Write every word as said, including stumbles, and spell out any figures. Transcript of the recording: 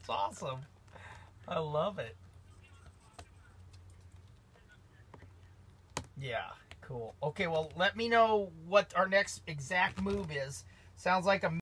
That's awesome. I love it. Yeah, cool. Okay, well, let me know what our next exact move is. Sounds like a